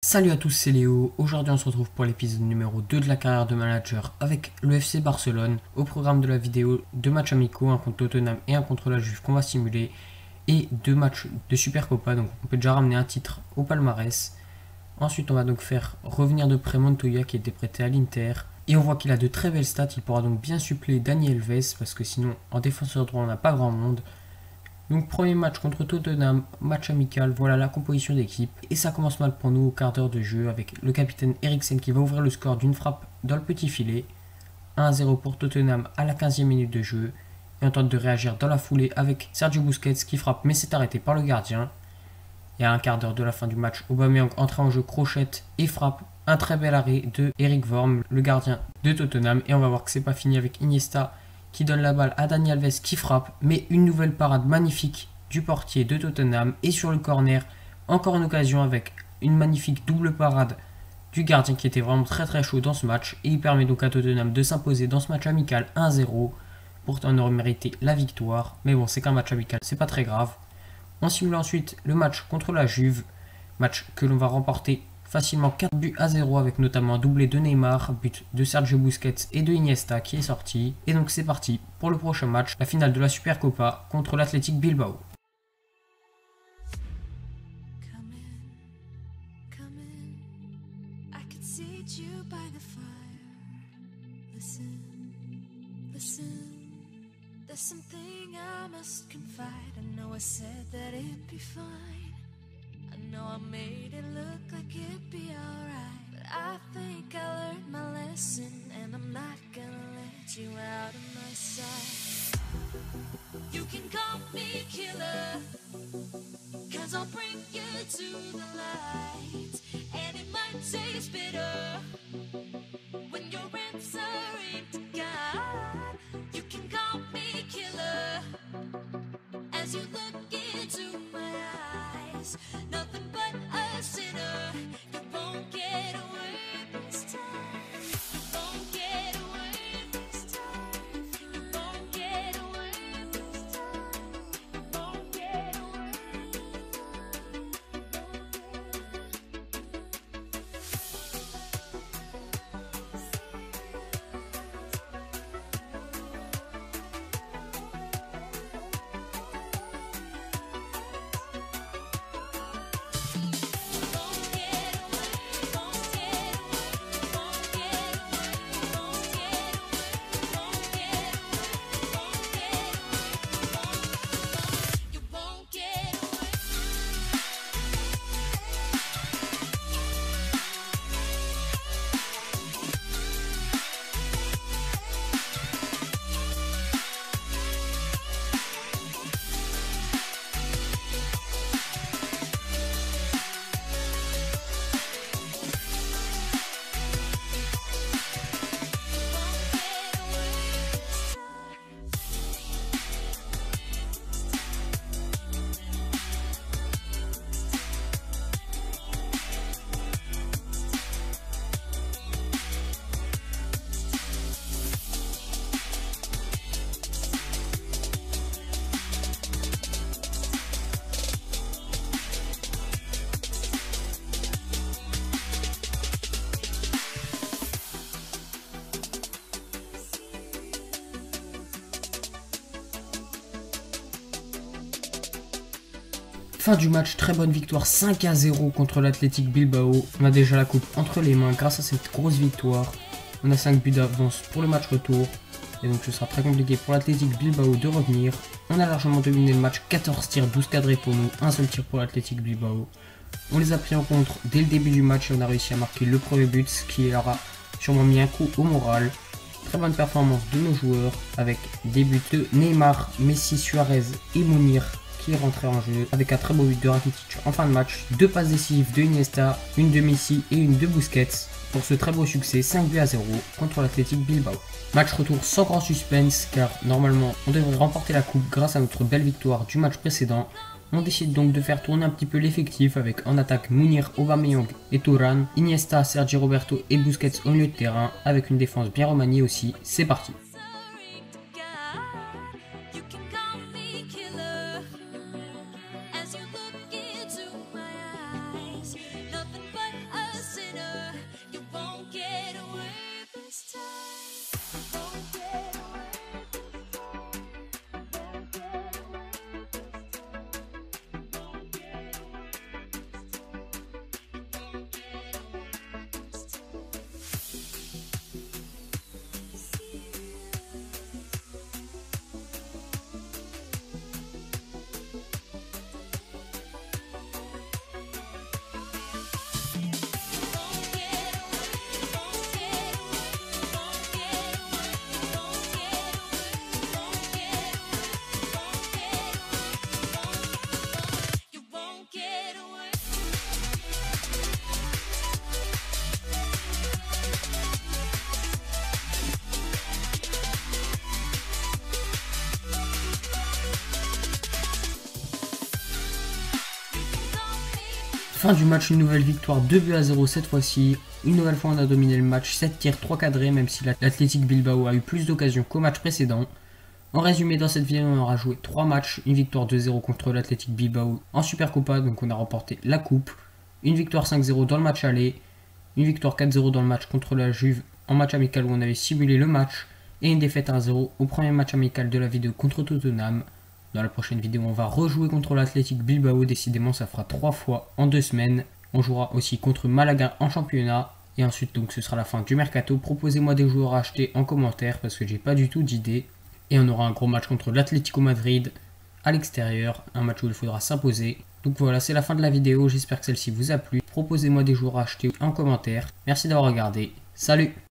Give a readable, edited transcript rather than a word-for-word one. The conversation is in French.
Salut à tous, c'est Léo. Aujourd'hui on se retrouve pour l'épisode numéro 2 de la carrière de manager avec le FC Barcelone. Au programme de la vidéo, 2 matchs amicaux, un contre Tottenham et un contre la Juve qu'on va simuler. Et 2 matchs de Supercopa, donc on peut déjà ramener un titre au palmarès. Ensuite on va donc faire revenir de près Montoya qui était prêté à l'Inter. Et on voit qu'il a de très belles stats, il pourra donc bien suppléer Dani Alves parce que sinon en défenseur droit on n'a pas grand monde. Donc premier match contre Tottenham, match amical, voilà la composition d'équipe. Et ça commence mal pour nous au quart d'heure de jeu avec le capitaine Eriksen qui va ouvrir le score d'une frappe dans le petit filet. 1-0 pour Tottenham à la 15e minute de jeu. Et on tente de réagir dans la foulée avec Sergio Busquets qui frappe mais c'est arrêté par le gardien. Et à un quart d'heure de la fin du match, Aubameyang entre en jeu, crochette et frappe. Un très bel arrêt de Eric Worm, le gardien de Tottenham. Et on va voir que c'est pas fini avec Iniesta qui donne la balle à Dani Alves qui frappe, mais une nouvelle parade magnifique du portier de Tottenham. Et sur le corner, encore une occasion avec une magnifique double parade du gardien qui était vraiment très chaud dans ce match. Et il permet donc à Tottenham de s'imposer dans ce match amical 1-0. Pourtant on aurait mérité la victoire, mais bon c'est qu'un match amical, c'est pas très grave. On simule ensuite le match contre la Juve, match que l'on va remporter facilement 4-0 avec notamment un doublé de Neymar, but de Sergio Busquets et de Iniesta qui est sorti. Et donc c'est parti pour le prochain match, la finale de la Supercopa contre l'Athletic Bilbao. I know I made it look like it'd be alright, but I think I learned my lesson, and I'm not gonna let you out of my sight. You can call me killer, 'cause I'll bring you to the light, and it might taste bitter when you're answering to God. You can call me killer as you look into my eyes. Nothing but a sinner. You won't get away this time. You won't get away this time. You won't get away this time. You won't get away. Fin du match, très bonne victoire 5-0 contre l'Athletic Bilbao. On a déjà la coupe entre les mains grâce à cette grosse victoire. On a 5 buts d'avance pour le match retour. Et donc ce sera très compliqué pour l'Athletic Bilbao de revenir. On a largement dominé le match, 14 tirs, 12 cadrés pour nous, un seul tir pour l'Athletic Bilbao. On les a pris en contre dès le début du match et on a réussi à marquer le premier but, ce qui aura sûrement mis un coup au moral. Très bonne performance de nos joueurs avec des buts de Neymar, Messi, Suarez et Mounir qui est rentré en jeu avec un très beau but de Rakitic en fin de match, 2 passes décisives de Iniesta, une de Messi et une de Busquets pour ce très beau succès 5-0 contre l'Athletic Bilbao. Match retour sans grand suspense car normalement on devrait remporter la coupe grâce à notre belle victoire du match précédent. On décide donc de faire tourner un petit peu l'effectif avec en attaque Mounir, Aubameyang et Thuram, Iniesta, Sergio Roberto et Busquets au milieu de terrain avec une défense bien remaniée aussi. C'est parti. As you look into my eyes, nothing but a Fin du match, une nouvelle victoire 2-0 cette fois-ci. Une nouvelle fois on a dominé le match, 7 tirs, 3 cadrés, même si l'Athletic Bilbao a eu plus d'occasions qu'au match précédent. En résumé, dans cette vidéo, on aura joué 3 matchs, une victoire 2-0 contre l'Athletic Bilbao en Supercopa, donc on a remporté la coupe, une victoire 5-0 dans le match aller, une victoire 4-0 dans le match contre la Juve en match amical où on avait simulé le match, et une défaite 1-0 au premier match amical de la vidéo contre Tottenham. Dans la prochaine vidéo, on va rejouer contre l'Athletic Bilbao, décidément ça fera 3 fois en 2 semaines. On jouera aussi contre Malaga en championnat, et ensuite donc ce sera la fin du mercato. Proposez-moi des joueurs à acheter en commentaire parce que j'ai pas du tout d'idée. Et on aura un gros match contre l'Atlético Madrid à l'extérieur, un match où il faudra s'imposer. Donc voilà, c'est la fin de la vidéo, j'espère que celle-ci vous a plu. Proposez-moi des joueurs à acheter en commentaire. Merci d'avoir regardé, salut!